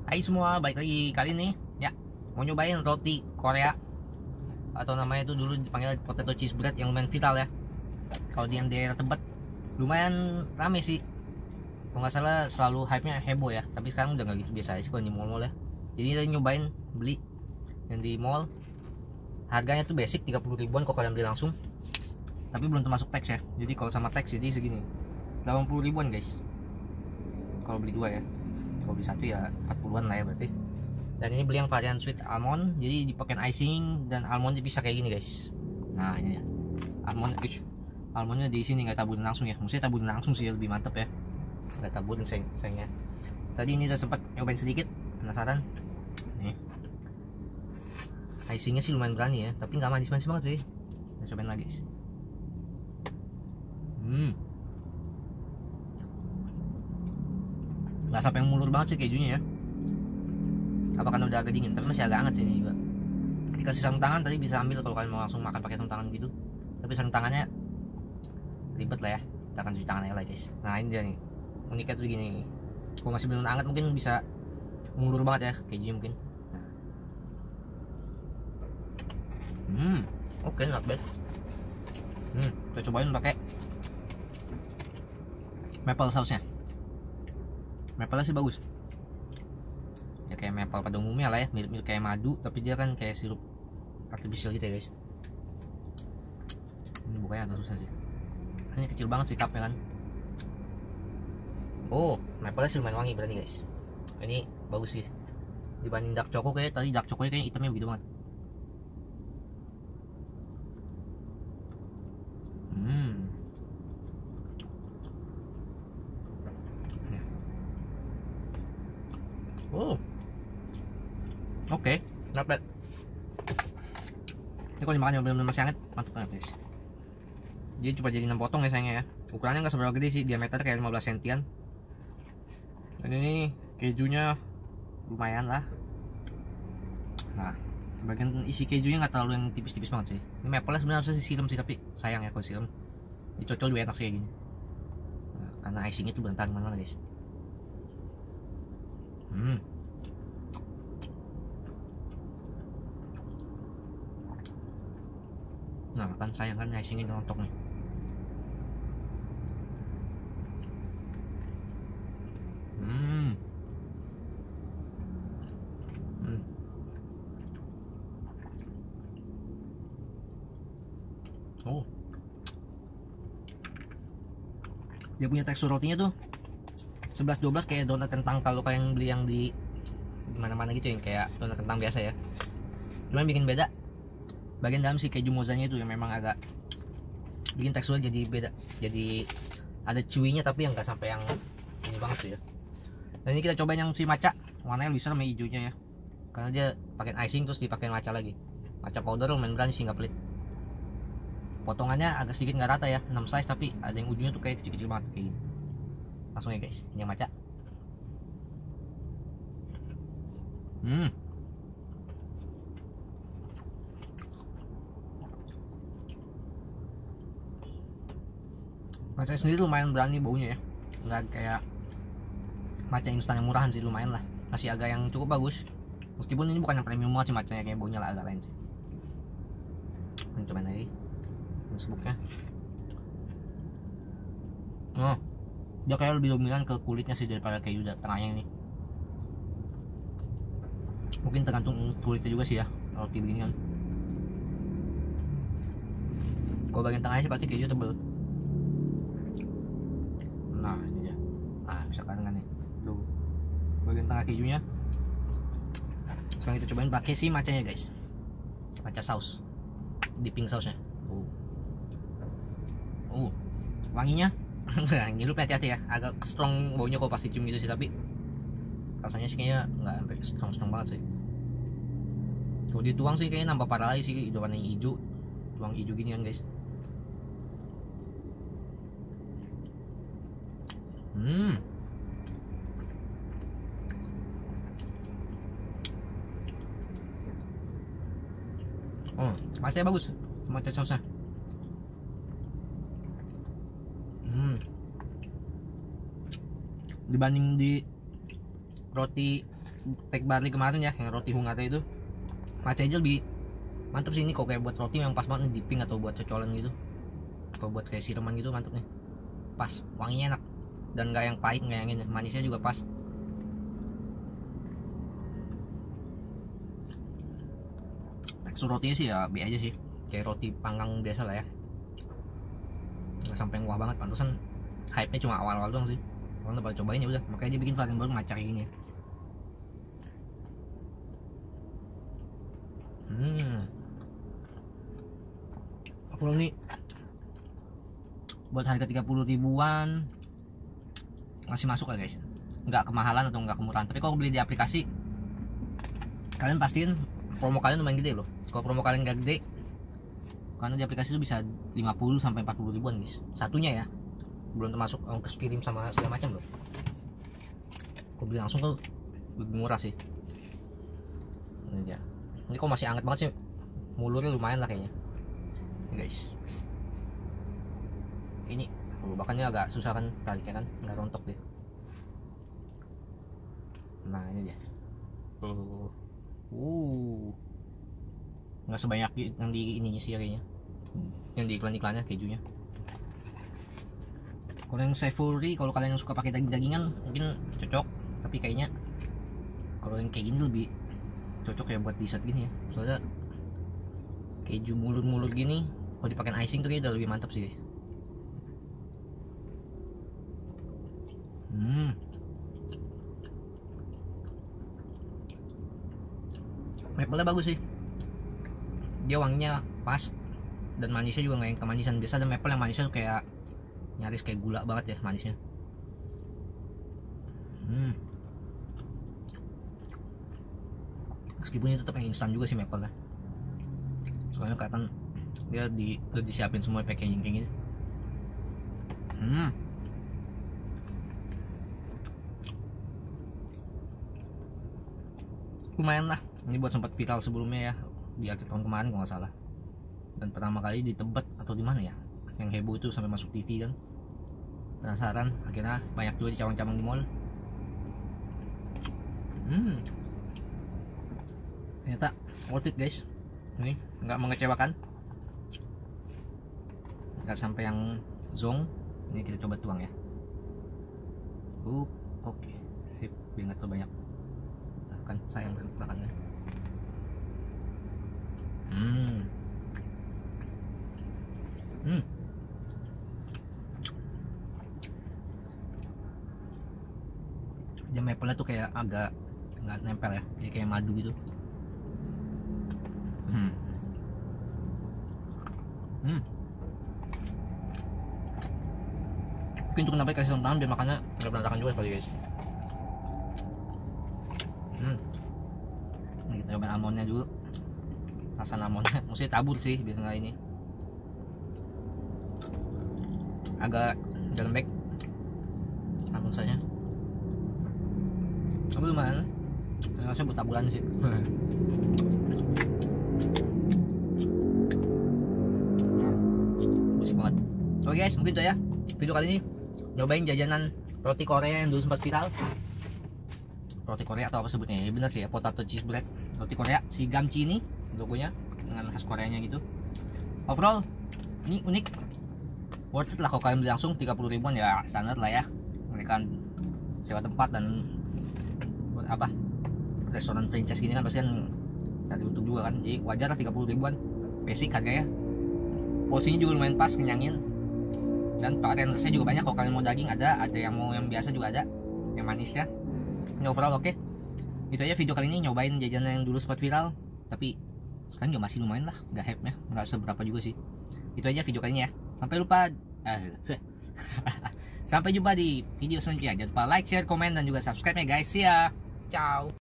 Hai semua, balik lagi kali ini ya mau nyobain roti Korea atau namanya itu dulu dipanggil potato cheese bread yang lumayan viral ya. Kalau di daerah Tebet lumayan rame sih. Kalau nggak salah selalu hype-nya heboh ya. Tapi sekarang udah nggak gitu, biasa aja sih kalau di mall-mall ya. Jadi kita nyobain beli yang di mall. Harganya tuh basic 30 ribuan kalau kalian beli langsung. Tapi belum termasuk tax ya. Jadi kalau sama tax jadi segini 80 ribuan guys. Kalau beli dua ya. Kalau beli satu ya 40-an lah ya berarti. Dan ini beli yang varian sweet almond, jadi dipakai icing dan almondnya bisa kayak gini guys. Nah ini ya almondnya di sini, nggak taburin langsung ya. Maksudnya taburin langsung sih lebih mantep ya, nggak taburin sayangnya. Tadi ini udah sempat nyobain sedikit, penasaran nih. Icingnya sih lumayan berani ya, tapi nggak manis-manis banget sih. Kita cobain lagi. Nggak sampai yang mulur banget sih kejunya ya. Apa karena udah agak dingin, tapi masih agak hangat sih ini juga. Dikasih sarung tangan tadi bisa ambil kalau kalian mau langsung makan pakai sarung tangan gitu. Tapi sarung tangannya ribet lah ya, kita akan cuci tangannya lagi guys. Nah ini dia nih, uniknya tuh gini. Kalau masih belum hangat mungkin bisa mulur banget ya kejunya mungkin. Oke, not bad. Kita cobain pakai maple sausnya. Maple sih bagus ya, kayak maple pada umumnya lah ya, mirip-mirip kayak madu, tapi dia kan kayak sirup artificial gitu ya guys. Ini bukanya agak susah sih, ini kecil banget sih cupnya kan. Oh, maple sih lumayan wangi berarti guys. Ini bagus sih dibanding dark choco. Kayak tadi dark choco kayak hitamnya begitu banget. Oh, oke, not bad. Ini kalau dimakan yang benar-benar masih hangat, mantap banget guys. Dia cuma jadi 6 potong ya sayangnya ya. Ukurannya nggak seberapa gede sih, diameter kayak 15 sentian. Dan ini kejunya lumayan lah. Nah, bagian isi kejunya nggak terlalu yang tipis-tipis banget sih. Ini maple sebenarnya harusnya disiram sih, tapi sayang ya kalau disiram. Dicocol juga enak sih kayak gini. Nah, karena icingnya tuh berantakan mana-mana guys. Nah kan sayang kan icingnya rontok nih. Oh, dia punya tekstur rotinya tuh 11-12 kayak donat kentang kalau kalian beli yang di mana-mana gitu, yang kayak donat kentang biasa ya. Cuman bikin beda bagian dalam si keju mozzanya itu yang memang agak bikin teksturnya jadi beda, jadi ada chewy-nya tapi yang nggak sampai yang ini banget tuh ya. Dan ini kita cobain yang si matcha, warnanya lebih serem ya hijaunya ya, karena dia pakai icing terus dipakai matcha lagi. Matcha powder lumayan berani sih, nggak pelit. Potongannya agak sedikit nggak rata ya, 6 slice, tapi ada yang ujungnya tuh kayak kecil-kecil banget kayak gini. Langsung ya guys, ini yang matcha. Matcha sendiri lumayan berani baunya ya, nggak kayak matcha instan yang murahan sih, lumayan lah, masih agak yang cukup bagus. Meskipun ini bukan yang premium banget sih matchanya, kayak baunya lah agak lain sih. Ini cobain lagi sebuknya. Oh, dia kayak lebih dominan ke kulitnya sih daripada keju tengahnya ini. Mungkin tergantung kulitnya juga sih ya, roti begini kan. Kalau bagian tengahnya sih pasti keju tebel. Nah ini ya, nah bisa kan nih tuh bagian tengah kejunya. Sekarang kita cobain pakai si matchanya guys, matcha saus, dipping sausnya. Wanginya ngilup, hati-hati ya, agak strong baunya kalau pasti cium gitu sih, tapi rasanya sih kayaknya nggak sampai strong banget sih. Kalau dituang sih kayaknya nambah parah lagi sih, udah warna hijau, tuang hijau gini kan guys. Oh, matanya bagus, matcha sausnya. Dibanding di roti Tech Barley kemarin ya, yang roti Hungate itu. Matcha aja lebih mantep sih ini, kok kayak buat roti yang pas banget nih, dipping atau buat cocolan gitu. Kalau buat kayak siraman gitu mantep nih. Pas, wanginya enak. Dan nggak yang pahit, nggak yang ini, manisnya juga pas. Tekstur rotinya sih ya B aja sih, kayak roti panggang biasa lah ya, nggak sampai wah banget. Pantesan hype-nya cuma awal-awal doang sih, orang udah pada cobain ya udah, makanya dia bikin varian baru matcha kayak gini ya. Overall nih buat harga 30 ribuan masih masuk lah guys, nggak kemahalan atau nggak kemurahan. Tapi kalau beli di aplikasi, kalian pastiin promo kalian lumayan gede loh. Kalau promo kalian gak gede, karena di aplikasi itu bisa 50 sampai 40 ribuan guys satunya ya, belum termasuk ongkos kirim sama segala macam loh. Kalau beli langsung tuh lebih murah sih. Ini kok masih hangat banget sih, mulurnya lumayan lah kayaknya ini guys. Ini bakannya agak susah kan tariknya kan, nggak rontok deh. Nah ini dia. Nggak sebanyak yang di ininya sih kayaknya, yang di iklan-iklannya kejunya. Kalau yang savory, kalau kalian yang suka pakai daging-dagingan mungkin cocok, tapi kayaknya kalau yang kayak gini lebih cocok ya buat dessert gini ya, soalnya keju mulur-mulur gini kalau dipakai icing tuh kayaknya udah lebih mantap sih guys. Maple-nya bagus sih, dia wanginya pas dan manisnya juga nggak yang kemanisan biasa. Dan maple yang manisnya tuh kayak nyaris kayak gula banget ya manisnya. Meskipun itu tetap yang instan juga sih maple-nya, soalnya kelihatan dia udah disiapin semua packaging kayak gini. Lumayan lah, ini buat sempat viral sebelumnya ya, di akhir tahun kemarin kalau nggak salah. Dan pertama kali di Tebet atau di mana ya, yang heboh itu sampai masuk TV kan. Penasaran, akhirnya banyak juga di cabang-cabang di mall. Ternyata worth it guys. Ini nggak mengecewakan, nggak sampai yang zong. Ini kita coba tuang ya. Oke, sip, biar nggak terlalu banyak. Kan sayang belakangnya. Dia maple-nya tuh kayak agak nggak nempel ya, dia kayak madu gitu. Mungkin untuk kenapa kasih tangan biar makannya nggak berantakan juga kali guys. Ini kita cobain almondnya dulu, rasa almondnya mesti tabur sih biar nggak ini agak lembek almond saja. Tapi lumayan, rasanya buat taburan sih. Bagus banget. Oke guys, mungkin itu ya video kali ini, nyobain jajanan roti Korea yang dulu sempat viral. Roti Korea atau apa sebutnya ya, bener sih ya, potato cheese bread roti Korea, si Gamchi ini logonya dengan khas Koreanya gitu. Overall ini unik, worth it lah kalau kalian beli langsung. 30 ribuan ya standar lah ya, mereka sewa tempat dan buat apa, restoran franchise gini kan pasti kan cari untung juga kan, jadi wajar lah 30 ribuan basic harganya. Porsinya juga lumayan pas, kenyangin, dan varian rasanya juga banyak. Kalau kalian mau daging ada yang mau yang biasa juga ada, yang manis ya. Ini overall oke. Itu aja video kali ini, nyobain jajanan yang dulu sempat viral, tapi sekarang juga masih lumayan lah, nggak hype nya, nggak seberapa juga sih. Itu aja video kali ini ya. Sampai jumpa di video selanjutnya. Jangan lupa like, share, komen, dan juga subscribe ya guys. See ya. Ciao.